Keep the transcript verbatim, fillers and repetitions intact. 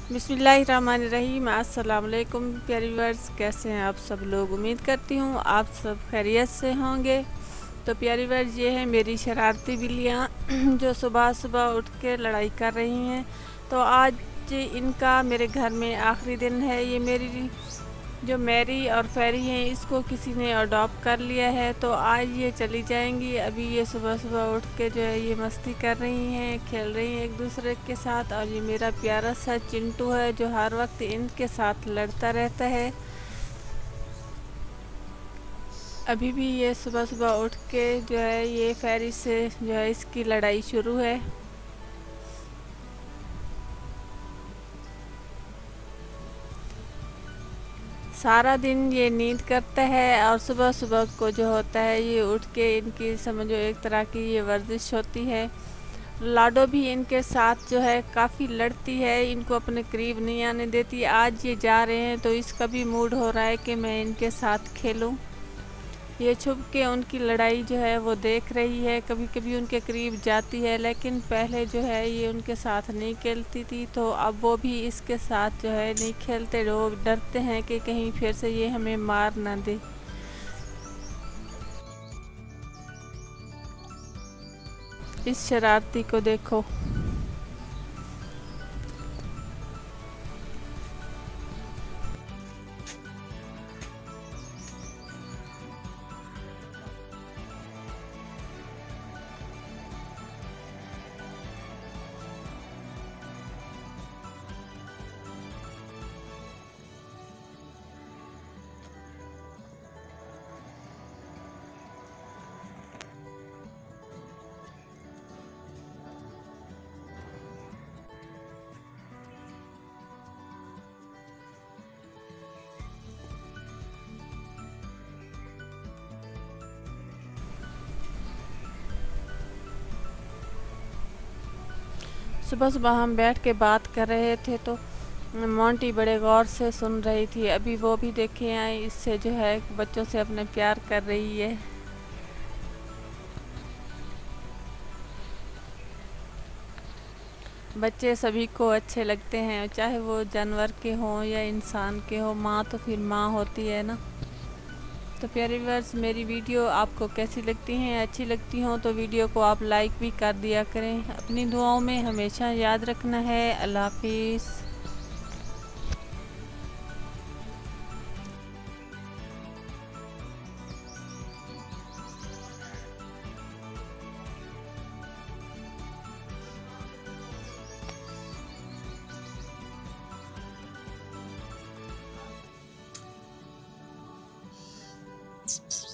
बिस्मिल्लाहिर्रहमानिर्रहीम। अस्सलाम वालेकुम प्यारे व्यूअर्स, कैसे हैं आप सब लोग। उम्मीद करती हूँ आप सब खैरियत से होंगे। तो प्यारे व्यूअर्स, ये है मेरी शरारती बिल्लियाँ जो सुबह सुबह उठ के लड़ाई कर रही हैं। तो आज इनका मेरे घर में आखिरी दिन है। ये मेरी जो मैरी और फेरी हैं, इसको किसी ने अडॉप्ट कर लिया है। तो आज ये चली जाएंगी। अभी ये सुबह सुबह उठ के जो है ये मस्ती कर रही हैं, खेल रही हैं एक दूसरे के साथ। और ये मेरा प्यारा सा चिंटू है जो हर वक्त इनके साथ लड़ता रहता है। अभी भी ये सुबह सुबह उठ के जो है ये फेरी से जो है इसकी लड़ाई शुरू है। सारा दिन ये नींद करता है और सुबह सुबह को जो होता है ये उठ के इनकी समझो एक तरह की ये वर्जिश होती है। लाडो भी इनके साथ जो है काफ़ी लड़ती है, इनको अपने करीब नहीं आने देती। आज ये जा रहे हैं तो इसका भी मूड हो रहा है कि मैं इनके साथ खेलूं। ये छुप के उनकी लड़ाई जो है वो देख रही है, कभी कभी उनके करीब जाती है, लेकिन पहले जो है ये उनके साथ नहीं खेलती थी। तो अब वो भी इसके साथ जो है नहीं खेलते। लोग डरते हैं कि कहीं फिर से ये हमें मार ना दे। इस शरारती को देखो। सुबह सुबह हम बैठ के बात कर रहे थे तो मोंटी बड़े गौर से सुन रही थी। अभी वो भी देखे आए, इससे जो है बच्चों से अपने प्यार कर रही है। बच्चे सभी को अच्छे लगते हैं, चाहे वो जानवर के हों या इंसान के हों। माँ तो फिर माँ होती है ना। तो प्यारे व्यूअर्स, मेरी वीडियो आपको कैसी लगती हैं? अच्छी लगती हों तो वीडियो को आप लाइक भी कर दिया करें। अपनी दुआओं में हमेशा याद रखना है। अल्लाह हाफिज़। you